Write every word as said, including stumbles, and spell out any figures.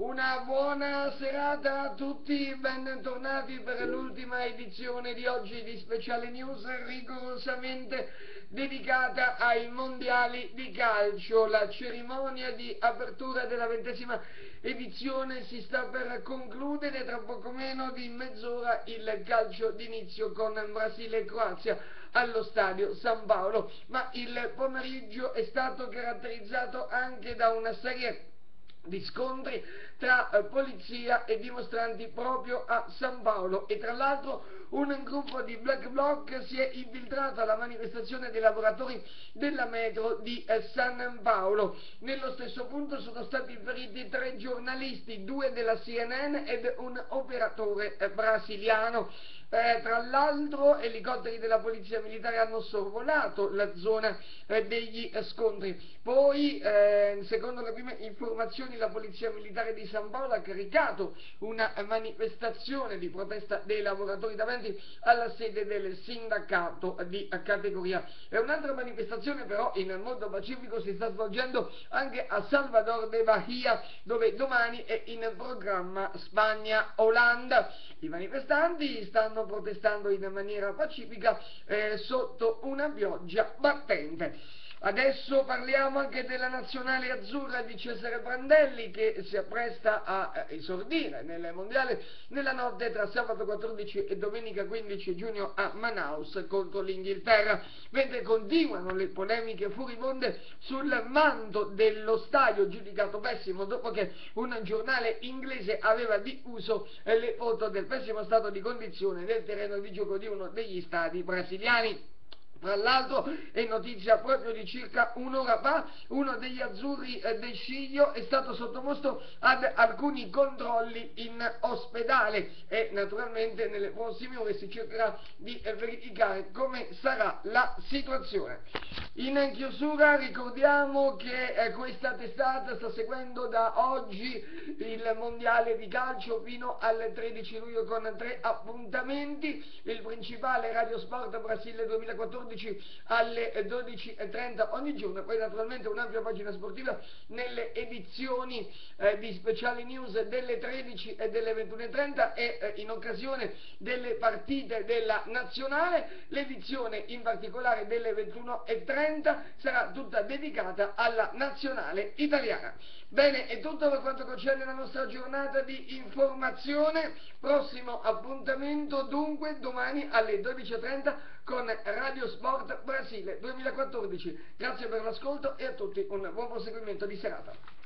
Una buona serata a tutti, bentornati per l'ultima edizione di oggi di Speciale News, rigorosamente dedicata ai mondiali di calcio. La cerimonia di apertura della ventesima edizione si sta per concludere, tra poco meno di mezz'ora il calcio d'inizio con Brasile e Croazia allo stadio San Paolo, ma il pomeriggio è stato caratterizzato anche da una serie di scontri tra eh, polizia e dimostranti proprio a San Paolo, e tra l'altro un gruppo di Black Bloc si è infiltrato alla manifestazione dei lavoratori della metro di eh, San Paolo. Nello stesso punto sono stati feriti tre giornalisti, due della C N N ed un operatore eh, brasiliano. Eh, tra l'altro elicotteri della polizia militare hanno sorvolato la zona eh, degli eh, scontri. Poi, eh, secondo le prime informazioni, la polizia militare di San Paolo ha caricato una manifestazione di protesta dei lavoratori davanti alla sede del sindacato di categoria. E un'altra manifestazione però in modo pacifico si sta svolgendo anche a Salvador de Bahia, dove domani è in programma Spagna-Olanda. I manifestanti stanno protestando in maniera pacifica eh, sotto una pioggia battente. Adesso parliamo anche della nazionale azzurra di Cesare Prandelli, che si appresta a esordire nel mondiale nella notte tra sabato quattordici e domenica quindici giugno a Manaus contro l'Inghilterra, mentre continuano le polemiche furibonde sul manto dello stadio, giudicato pessimo dopo che un giornale inglese aveva diffuso le foto del pessimo stato di condizione del terreno di gioco di uno degli stadi brasiliani. Tra l'altro è notizia proprio di circa un'ora fa, uno degli azzurri eh, del Sciglio è stato sottoposto ad alcuni controlli in ospedale e naturalmente nelle prossime ore si cercherà di eh, verificare come sarà la situazione. In chiusura ricordiamo che eh, questa testata sta seguendo da oggi il mondiale di calcio fino al tredici luglio con tre appuntamenti. Il principale Radio Sport Brasile duemilaquattordici alle dodici e trenta ogni giorno, e poi naturalmente un'ampia pagina sportiva nelle edizioni eh, di Speciale News delle tredici e delle ventuno e trenta e eh, in occasione delle partite della nazionale. L'edizione in particolare delle ventuno e trenta sarà tutta dedicata alla nazionale italiana. Bene, è tutto per quanto concerne la nostra giornata di informazione. Prossimo appuntamento dunque domani alle dodici e trenta con Radio Sport Brasile duemilaquattordici. Grazie per l'ascolto e a tutti un buon proseguimento di serata.